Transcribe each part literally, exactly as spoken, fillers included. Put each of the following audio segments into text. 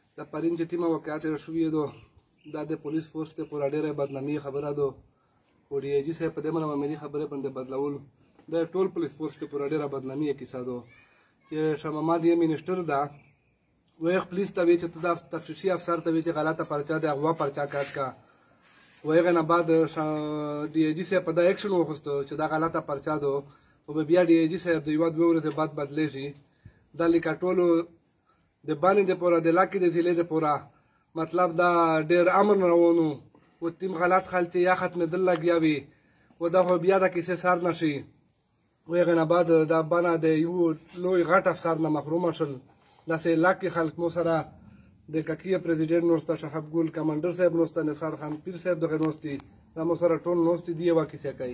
د پرین چې تیمه واقعات شوي دو دا د پولیس فورس ته پورا ډېره بدنامي خبره ده او ډي آی جي صاحب په دې باندې معمولي خبرې باندې بدلول د ټول پولیس فورس ته پورا ډېره بدنامي کیسه ده چې شاه محمد یې منیسټر ده وایي پولیس ته وایي چې ته دا تفتیشي افسر ته وایي چې غلطه پرچه د اغوا پرچه کاټ کا وایي هغې نه بعد ډي آی جي صاحب په دا ایکشن واخیستو چې دا غلطه پرچه ده او بیا ډي آی جي صاحب د یوه دوه ورځې بعد بدلېږي دا لیکه ټولو د بانې د پوره د علاقې د ضلع د پوره مطلب دا ډېر امن روان و و تیم غلط خلطې یا ختمېدل لګیا وي و دا خو بیا د کیسې سر نه شي و هغې نه بعد دا بانه د یو لوی غټ افسر نه محرومه شول داسې علاقې خلک مو سره د ککیه پرزیډنټ نوسته شهاب ګل کمانډر صاحب نوسته نثار خان پیر صاحب دغه نوستي دا مو سره ټول نوستي دي یوه کیسې کوي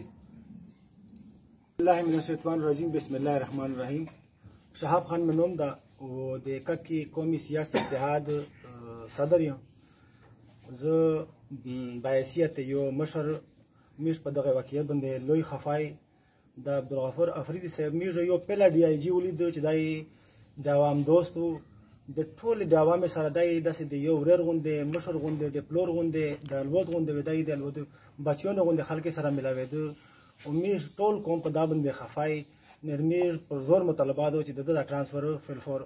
الله من الشیطان الرجیم بسم الله الرحمن الرحیم شهاب خان مې نوم ده او د ککي قومي سیاسي اتحاد صدر یم زه باحیثیت یو مشر میش په دغه واقعیت باندې لوی خفای د عبدالغفور افریدي صاحب میږ یو پهله ډي آی جي ولید چې دی د عوام دوست و د ټولې د عوامو سره دی داسې د یو ورور غوندې مشر غوندې د پلور غوندې د الوت غوندې و دی د الوت بچیانو غوندې خلکو سره میلاوېده او میږ ټول قوم په دا باندې خفای نرمیر پر زور مطالبات و چې د د ترانسفر فلفور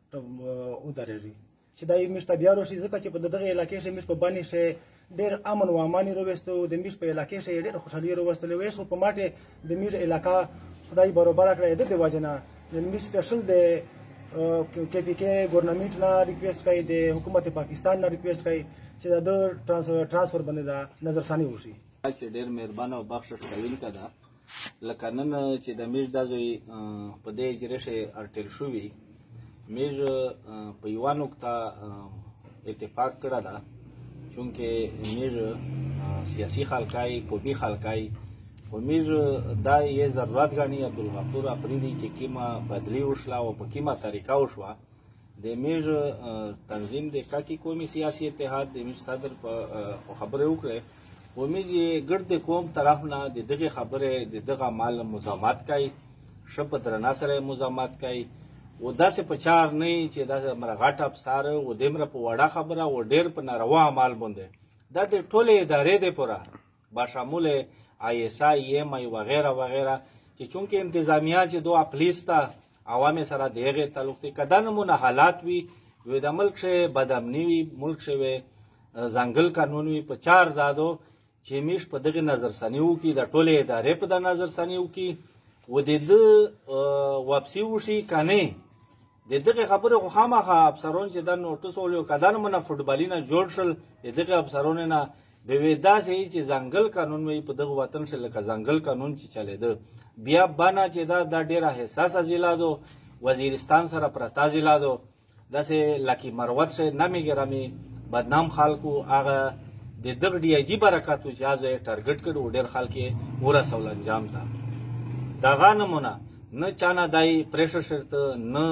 ودرېږي چې دا یې میش ته بیا راشي ځکه چې په دغه علاقې کې میش په باندې شی ډېر امن و امان یې راویسته د میش په علاقې کې ډېر خوشحالي یې راوستلې وې خو په ماټې د میش علاقه خدای برابره کړی د دې وجې نه د میش سپیشل د کې پی کې ګورنمنټ نه ریکویسټ کوي د حکومت پاکستان نه ریکویسټ کوي چې د ترانسفر باندې دا نظرثاني وشي چې ډېر مهربانه او بخشش کوونکی ده لکه نن چې د میش دا زوی په دې اجرې شی ارټل شوي میږ په یوه نقطه اتفاق کړه ده چونکې میږ سیاسي خلقای قومي خلقای خو میږ دا یې ضرورت ګڼي عبدالغفور افریدي چې کومه بدلي وشوه او په کومه طریقه وشوه د میږ تنظیم د کاکي قومي سیاسي اتحاد د میږ صدر په خبرې وکړې خو میږ یې ګرد د قوم طرف نه د دغې خبرې د دغه مال مزاحمت کوي ښه په درنه سره مزاحمت کوي و داسې په چار نه وي چې داسې مره غټ افسر و دومره په وړه خبره و ډېر په ناروا عمل باندې دا د ټولې ادارې دی پوره باشمول آی اس آی ایم آی وغیره وغیره چې چونکې انتظامیه چې دوه پولیس ته عوامو سره د هغې تعلق دی که دا نمونه حالات وي وی د ملک شی بدامني وي ملک شی وی ځنګل قانون وي په چار دادو چې میش په دغې نظرثاني وکړي د ټولې ادارې په دا نظرثاني وکړي و د ده واپسي وشي که نه د دغه خبرې خو خامخا افسران چې دا نوټس ولو که دا نمونه فوټبالي نه جوړ شل د دغه افسرانو نه به وي داسې چې ځنګل قانون وي په دغه وطن کې لکه ځنګل قانون چې چلېده بیا بانه چې دا دا ډېره حساسه ضلع ده وزیرستان سره پرته ضلع ده داسې لکي مروت شی نامې ګرامې بدنام خلکو هغه د دغه ډي آی جي برکت و چې هغه یې ټارګټ کړ و ډېر خلک یې ورسول انجام ته دغه نمونه نه چانه دای پریشر شرته نه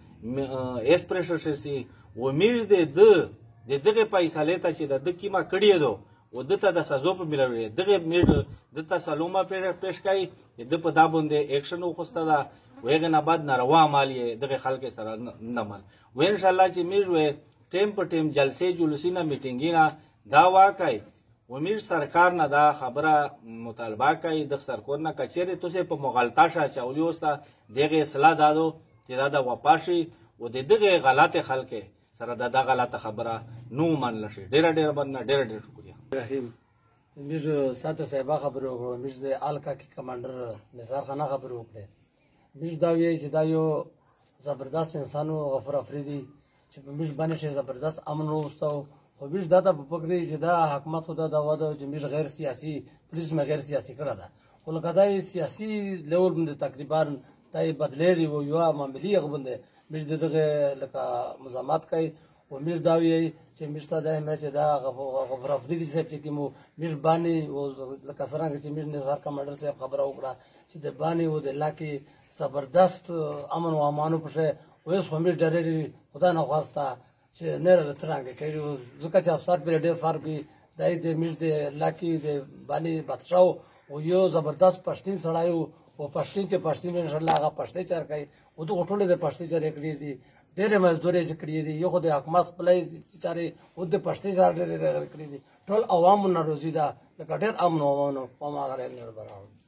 اس پریشر شرسي و میږ د ده د دغه فیصلې ته چې د ده کیمه کړې ده و ده ته د سزا په ملوي دغه میږ ده ته سلومه پیش کوي د په دا باندې اکشن وخوسته ده و هغې نه بعد ناروا عمل یې دغه خلکو سره نه مل و انشاءالله چې میږ وې ټیم په ټیم جلسې جلوسي نه میټینګي نه دا واقعي و میږ سرکار نه دا خبره مطالبه کوي د سرکار نه کچېرې تاسې په مغالطه شه اچولي اوسته دغې اصلاح دادو چې دا د واپاشي و د دغې غلطې خلکې سره د دا غلطه خبره نو ومنله شي ډېره ډېره مننه ډېره ډېره شکریه رحیم میږ ساده صاحبه خبرې وکړو میږ د الکا کې کمانډر نثار خانه خبرې وکړې میږ دا وایي چې دا یو زبردست انسان و غفور افریدي چې په میږ باندې شي زبردست امن وروسته خو میږ دا ته په پکړې چې دا حکومت خو دا دعوا ده چې میږ غیر سیاسي پولیس مې غیر سیاسي کړه ده خو لکه دا یې سیاسي لیول باندې تقریبا دا یې بدلېږي و یوه معاملي هغه باندې میږ د دغه لکه مزاحمت کوي و میږ دا وایي چې میږ ته دا اهمیت چې دا غفور افریدي صاحب چې کوم میږ باندې لکه څرنګه چې میږ نثار کمانډر صاحب خبره وکړه چې د باندې و د علاقې زبردست امن و امانو په شی اوس خو میږ ډېرېږي خدا نخواسته چې نه څرنګه کوي ځکه چې افسر پرې ډېر فرق وي دا یې د میږ د علاقې د باندې بادشاه و یو زبردست پښتین سړی و او پښتین چې پښتین انشاءالله هغه پښتې چار کوي و دغه ټولې د پښتې چارې کړي دي ډېرې مزدورۍ چې کړې دي یو خو د حکومت خپله چارې خود د پښتۍ سره ډېرې کړې دي ټول عوامو ناروزي ده لکه ډېر امن عوامو په هماغه رایل نه برابر